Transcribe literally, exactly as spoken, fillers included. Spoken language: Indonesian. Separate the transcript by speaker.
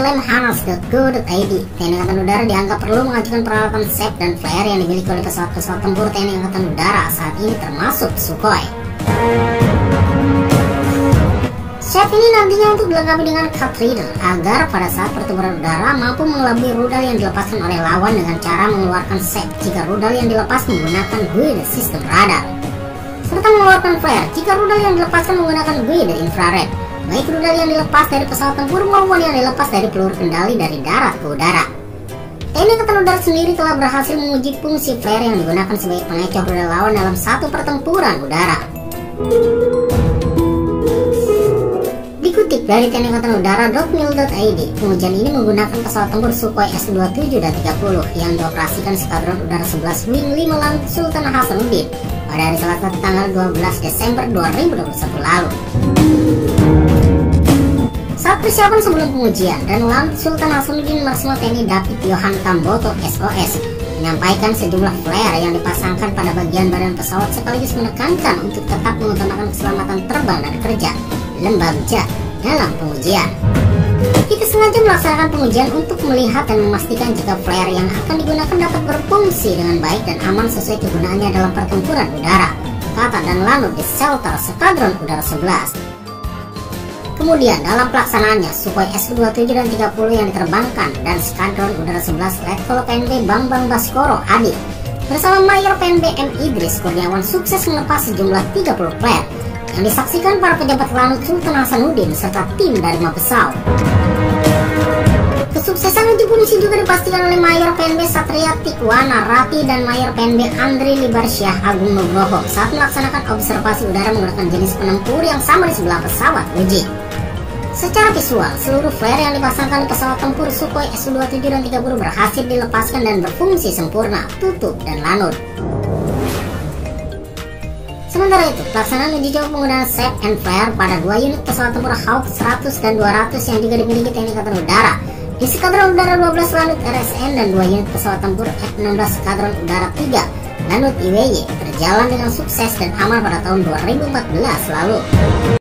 Speaker 1: lemhanas dot go dot i d, T N I Angkatan Udara dianggap perlu mengajukan peralatan S A F dan flare yang dimiliki oleh pesawat-pesawat tempur T N I Angkatan Udara saat ini termasuk Sukhoi. S A F ini nantinya untuk dilengkapi dengan cut reader agar pada saat pertempuran udara mampu mengelabui rudal yang dilepaskan oleh lawan dengan cara mengeluarkan S A F jika rudal yang dilepas menggunakan guided sistem radar, serta mengeluarkan flare jika rudal yang dilepaskan menggunakan guided infrared, baik rudal yang dilepas dari pesawat tempur maupun yang dilepas dari peluru kendali dari darat ke udara. T N I Angkatan Udara sendiri telah berhasil menguji fungsi flare yang digunakan sebagai pengecoh rudal lawan dalam satu pertempuran udara. Dikutip dari T N I Angkatan Udara dot mil dot i d, pengujian ini menggunakan pesawat tempur Sukhoi S dua puluh tujuh dan tiga puluh yang dioperasikan Skadron Udara sebelas Wing lima Land Sultan Hasanuddin pada hari Selasa tanggal dua belas Desember dua ribu dua puluh satu lalu. Saat persiapan sebelum pengujian, dan Land Sultan Hasanuddin Marsma T N I David Yohan Tamboto S O S menyampaikan sejumlah flare yang dipasangkan pada bagian badan pesawat sekaligus menekankan untuk tetap mengutamakan keselamatan terbang dan kerja Lembagja dalam pengujian. Kita sengaja melaksanakan pengujian untuk melihat dan memastikan jika flare yang akan digunakan dapat berfungsi dengan baik dan aman sesuai kegunaannya dalam pertempuran udara, kata dan Lanut di shelter Skadron Udara sebelas. Kemudian dalam pelaksanaannya, Sukhoi S dua puluh tujuh dan tiga puluh yang diterbangkan dan Skadron Udara sebelas Letkol P N B Bambang Baskoro Adi bersama Mayor P N B M Idris Kurniawan sukses melepas sejumlah tiga puluh flare yang disaksikan para pejabat Lanut Sultan Hasanuddin serta tim dari Mabesau. Kesuksesan uji punisi juga dipastikan oleh Mayor P N B Satria Tikwana Rati dan Mayor P N B Andri Libarsyah Agung Nugroho saat melaksanakan observasi udara menggunakan jenis penempur yang sama di sebelah pesawat uji. Secara visual, seluruh flare yang dipasangkan di pesawat tempur Sukhoi S dua puluh tujuh dan tiga puluh berhasil dilepaskan dan berfungsi sempurna, tutup dan lanut. Sementara itu, pelaksanaan uji coba penggunaan S A F and flare pada dua unit pesawat tempur Hawk seratus dan dua ratus yang juga dimiliki T N I Angkatan Udara di Skadron Udara dua belas Lanut R S N dan dua unit pesawat tempur F enam belas Skadron Udara tiga Lanut I W Y berjalan dengan sukses dan aman pada tahun dua ribu empat belas lalu.